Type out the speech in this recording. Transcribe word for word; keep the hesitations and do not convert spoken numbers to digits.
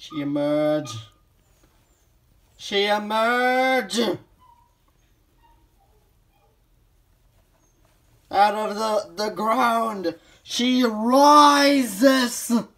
She emerged. She emerged out of the, the ground. She rises.